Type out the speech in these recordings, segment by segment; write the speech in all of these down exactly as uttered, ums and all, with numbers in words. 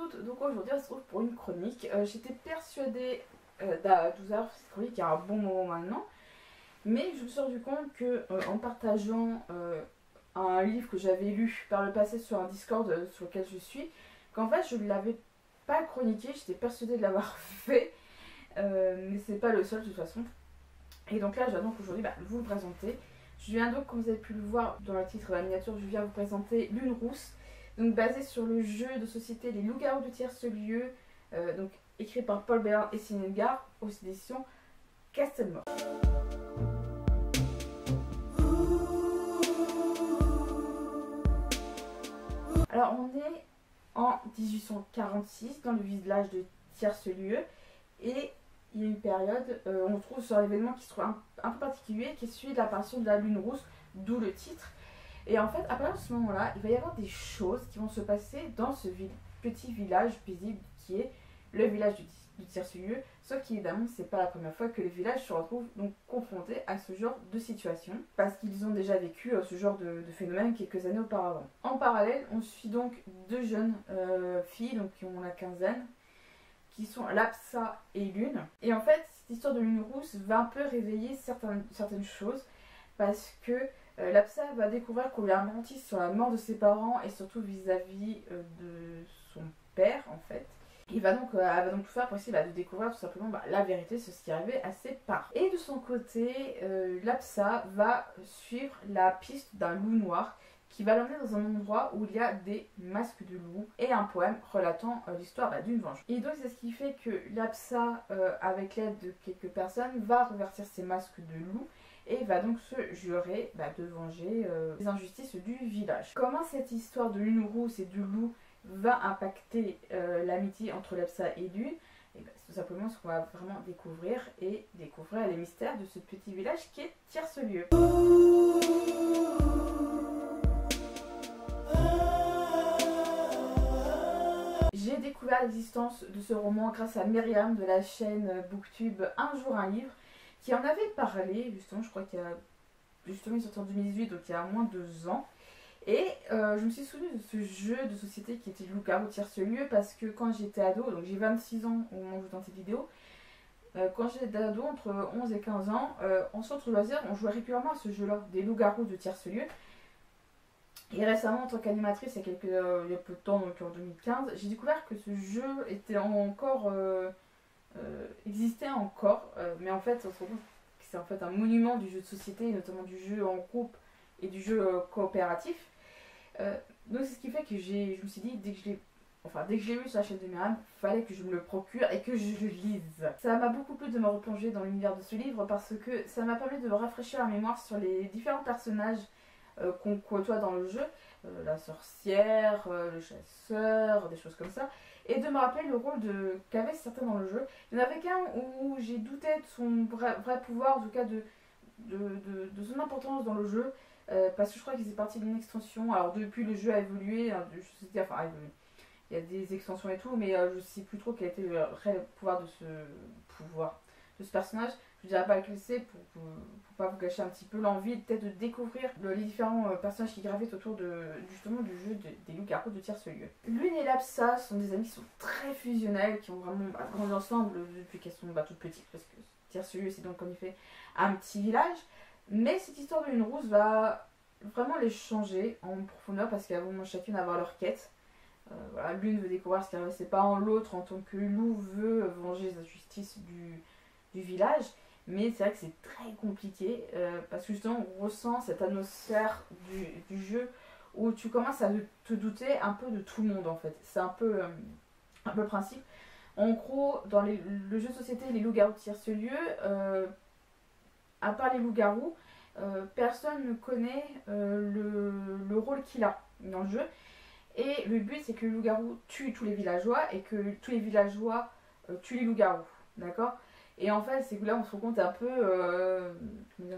toutes, donc aujourd'hui on se retrouve pour une chronique. Euh, J'étais persuadée euh, d'à douze heures cette chronique il y a un bon moment maintenant, mais je me suis rendu compte que euh, en partageant euh, un livre que j'avais lu par le passé sur un Discord euh, sur lequel je suis, qu'en fait je ne l'avais pas chroniqué, j'étais persuadée de l'avoir fait, euh, mais c'est pas le seul de toute façon. Et donc là je vais donc aujourd'hui bah, vous le présenter. Je viens donc, comme vous avez pu le voir dans le titre de la miniature, je viens vous présenter Lune Rousse, donc basé sur le jeu de société Les Loups-Garous du Tierce Lieu, euh, donc écrit par Paul Bérard et Céline Edgar, aux éditions Castelmore. Alors on est en dix-huit cent quarante-six dans le village de Tierce Lieu, et il y a une période, euh, on trouve sur l'événement qui se trouve un, un peu particulier, qui est celui de l'apparition de la Lune Rousse, d'où le titre. Et en fait, à partir de ce moment-là, il va y avoir des choses qui vont se passer dans ce vi petit village paisible qui est le village du, du Tierce-Lieu. Sauf qu'évidemment, c'est pas la première fois que le village se retrouve donc confronté à ce genre de situation, parce qu'ils ont déjà vécu euh, ce genre de, de phénomène quelques années auparavant. En parallèle, on suit donc deux jeunes euh, filles, donc qui ont la quinzaine, qui sont Lapsa et Lune. Et en fait, cette histoire de Lune Rousse va un peu réveiller certaines, certaines choses, parce que euh, Lapsa va découvrir qu'on lui a menti sur la mort de ses parents, et surtout vis-à-vis euh, de son père en fait. Il va donc, euh, elle va donc tout faire pour essayer bah, de découvrir tout simplement bah, la vérité sur ce qui arrivait à ses parents. Et de son côté, euh, Lapsa va suivre la piste d'un loup noir qui va l'emmener dans un endroit où il y a des masques de loup et un poème relatant euh, l'histoire bah, d'une vengeance. Et donc c'est ce qui fait que Lapsa, euh, avec l'aide de quelques personnes, va revertir ses masques de loup et va donc se jurer bah, de venger euh, les injustices du village. Comment cette histoire de Lune Rousse et du loup va impacter euh, l'amitié entre Lapsa et Lune? Et bah, c'est tout simplement ce qu'on va vraiment découvrir, et découvrir les mystères de ce petit village qui est Tierce Lieu. J'ai découvert l'existence de ce roman grâce à Myriam de la chaîne Booktube Un jour un livre, qui en avait parlé, justement, je crois qu'il y a, justement, il est sorti en deux mille dix-huit, donc il y a moins de deux ans. Et euh, je me suis souvenue de ce jeu de société qui était Loup-Garou Tierce Lieu, parce que quand j'étais ado, donc j'ai vingt-six ans au moment où je vous dans cette vidéo, euh, quand j'étais ado, entre onze et quinze ans, euh, en centre loisir, on jouait régulièrement à ce jeu-là, des Loups-Garous de Tierce Lieu. Et récemment, en tant qu'animatrice, il y a quelques, euh, il y a peu de temps, donc en deux mille quinze, j'ai découvert que ce jeu était encore, euh, euh, existait encore, euh, mais en fait, on se rend compte que c'est en fait un monument du jeu de société, notamment du jeu en groupe et du jeu euh, coopératif. Euh, donc c'est ce qui fait que j'ai, je me suis dit, dès que je l'ai, enfin dès que j'ai lu sur la chaîne de Myriam, fallait que je me le procure et que je le lise. Ça m'a beaucoup plu de me replonger dans l'univers de ce livre, parce que ça m'a permis de me rafraîchir la mémoire sur les différents personnages Euh, qu'on côtoie dans le jeu, euh, la sorcière, euh, le chasseur, des choses comme ça, et de me rappeler le rôle de qu'avaient certains dans le jeu. Il y en avait qu'un où j'ai douté de son vrai, vrai pouvoir, en tout cas de, de, de, de son importance dans le jeu, euh, parce que je crois qu'il faisait partie d'une extension. Alors depuis, le jeu a évolué, hein, je sais, enfin, a évolué. Il y a des extensions et tout, mais euh, je sais plus trop quel était le réel pouvoir de ce pouvoir de ce personnage. Je ne dirais pas lequel c'est pour, pour, pour pas vous gâcher un petit peu l'envie peut-être de découvrir le, les différents euh, personnages qui gravitent autour de, justement du jeu de, des Loups-Garous de Tierce Lieu. Lune et Lapsa sont des amis qui sont très fusionnels, qui ont vraiment bah, grandi ensemble depuis qu'elles sont bah, toutes petites, parce que Tierce Lieu c'est donc en effet un petit village. Mais cette histoire de Lune Rousse va vraiment les changer en profondeur, parce qu'elles vont chacune avoir leur quête. Euh, voilà, l'une veut découvrir ce qui arrive à ses parents, l'autre en tant que loup veut venger les injustices du, du village. Mais c'est vrai que c'est très compliqué, euh, parce que justement on ressent cette atmosphère du, du jeu où tu commences à te douter un peu de tout le monde en fait. C'est un peu, euh, un peu le principe. En gros, dans les, le jeu de société Les Loups-Garous de Tierce Lieu, euh, à part les loups-garous, euh, personne ne connaît euh, le, le rôle qu'il a dans le jeu. Et le but c'est que le loup-garou tue tous les villageois et que tous les villageois euh, tuent les loups-garous. D'accord ? Et en fait, c'est que là on se rend compte un peu euh, comment dire,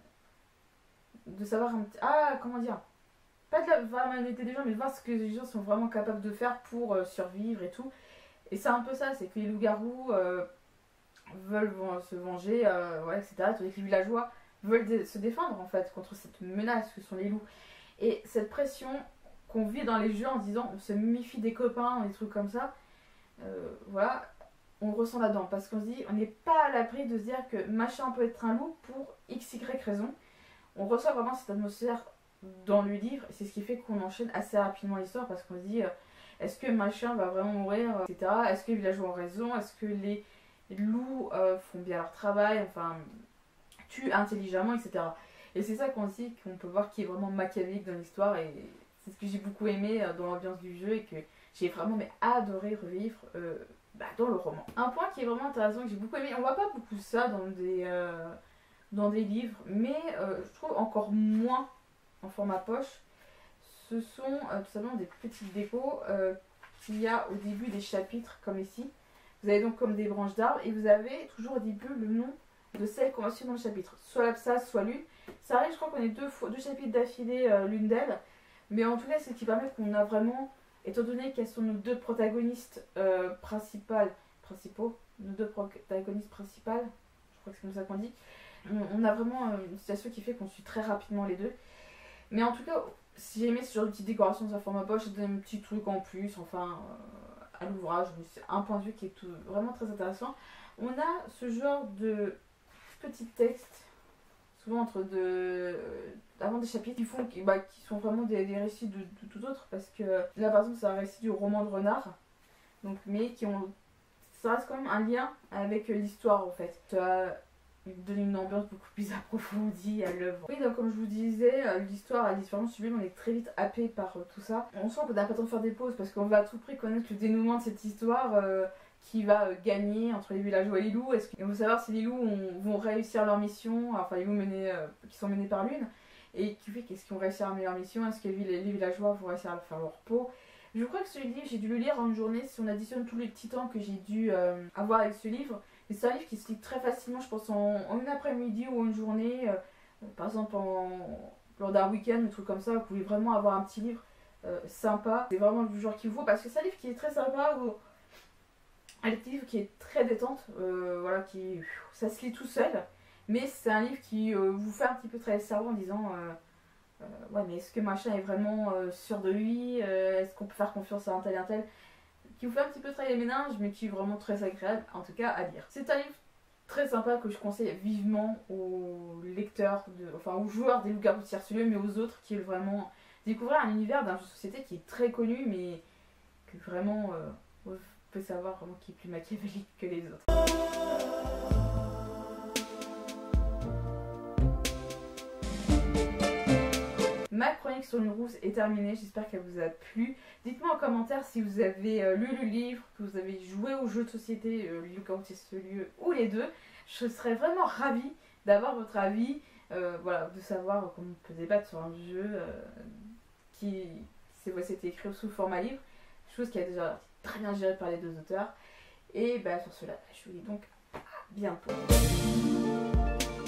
de savoir un petit. Ah, comment dire, pas de la, voir la malhonnêteté des gens, mais de voir ce que les gens sont vraiment capables de faire pour euh, survivre et tout. Et c'est un peu ça, c'est que les loups-garous euh, veulent se venger, euh, ouais, et cetera. Tandis que les villageois veulent dé se défendre en fait contre cette menace que sont les loups. Et cette pression qu'on vit dans les jeux en disant on se méfie des copains, des trucs comme ça, euh, voilà, on le ressent là-dedans. Parce qu'on se dit, on n'est pas à l'abri de se dire que machin peut être un loup pour x y raison. On ressent vraiment cette atmosphère dans le livre, et c'est ce qui fait qu'on enchaîne assez rapidement l'histoire, parce qu'on se dit, euh, est-ce que machin va vraiment mourir, et cetera. Est-ce que les villageois ont raison? Est-ce que les loups euh, font bien leur travail, enfin, tuent intelligemment, et cetera. Et c'est ça qu'on dit, qu'on peut voir qui est vraiment machiavélique dans l'histoire, et c'est ce que j'ai beaucoup aimé euh, dans l'ambiance du jeu, et que j'ai vraiment mais, adoré revivre euh, bah, dans le roman. Un point qui est vraiment intéressant, que j'ai beaucoup aimé, on voit pas beaucoup ça dans des, euh, dans des livres, mais euh, je trouve encore moins en format poche, ce sont euh, tout simplement des petites décos euh, qu'il y a au début des chapitres, comme ici. Vous avez donc comme des branches d'arbres, et vous avez toujours au début le nom de celle qu'on va suivre dans le chapitre, soit l'abscisse, soit l'une. Ça arrive, je crois qu'on est deux, fois, deux chapitres d'affilée euh, l'une d'elles, mais en tout cas, c'est ce qui permet qu'on a vraiment, étant donné qu'elles sont nos deux protagonistes euh, principales, principaux, nos deux protagonistes principales, je crois que c'est comme ça qu'on dit, on, on a vraiment euh, une situation qui fait qu'on suit très rapidement les deux. Mais en tout cas, si j'aimais ce genre de petite décoration dans un format poche, ça donne un petit truc en plus, enfin, euh, à l'ouvrage, c'est un point de vue qui est tout, vraiment très intéressant. On a ce genre de petits textes, souvent entre deux, euh, avant des chapitres, qui, font, qui, bah, qui sont vraiment des, des récits de, de tout autre, parce que là par exemple c'est un récit du roman de Renard, donc, mais qui ont, ça reste quand même un lien avec l'histoire en fait. Ça donne une ambiance beaucoup plus approfondie à l'œuvre. Oui, donc comme je vous disais, l'histoire, elle est vraiment sublime, on est très vite happé par euh, tout ça. On sent qu'on n'a pas le temps de faire des pauses, parce qu'on va à tout prix connaître le dénouement de cette histoire. Euh, qui va euh, gagner entre les villageois et les loups. Est-ce qu'il faut savoir si les loups ont, vont réussir leur mission, enfin les loups menés, euh, qui sont menés par l'une, et qui fait qu'est-ce qu'ils vont réussir à mener leur mission, est-ce que les, les villageois vont réussir à faire leur peau. Je crois que ce livre, j'ai dû le lire en une journée, si on additionne tous les petits temps que j'ai dû euh, avoir avec ce livre. Et c'est un livre qui se lit très facilement, je pense en, en une après-midi ou une journée, euh, par exemple en, lors d'un week-end, un truc comme ça, vous pouvez vraiment avoir un petit livre euh, sympa. C'est vraiment le genre qu'il vous faut, parce que c'est un livre qui est très sympa, où un livre qui est très détente, euh, voilà, qui ça se lit tout seul, mais c'est un livre qui euh, vous fait un petit peu travailler le cerveau en disant euh, euh, ouais, mais est-ce que machin est vraiment euh, sûr de lui, euh, est-ce qu'on peut faire confiance à un tel et un tel, qui vous fait un petit peu travailler les méninges, mais qui est vraiment très agréable en tout cas à lire. C'est un livre très sympa que je conseille vivement aux lecteurs, de, enfin aux joueurs des Loups-Garous de Tiercelieu, mais aux autres qui veulent vraiment découvrir un univers d'un jeu de société qui est très connu, mais que vraiment euh, peut savoir vraiment qui est plus machiavélique que les autres. Ma chronique sur une rousse est terminée, j'espère qu'elle vous a plu. Dites-moi en commentaire si vous avez euh, lu le livre, que vous avez joué au jeu de société, euh, les Loups-Garous de Tiercelieu ou les deux. Je serais vraiment ravie d'avoir votre avis, euh, voilà, de savoir comment on peut débattre sur un jeu euh, qui s'était écrit sous format livre, chose qui a déjà très bien géré par les deux auteurs. Et bah sur cela, je vous dis donc à bientôt.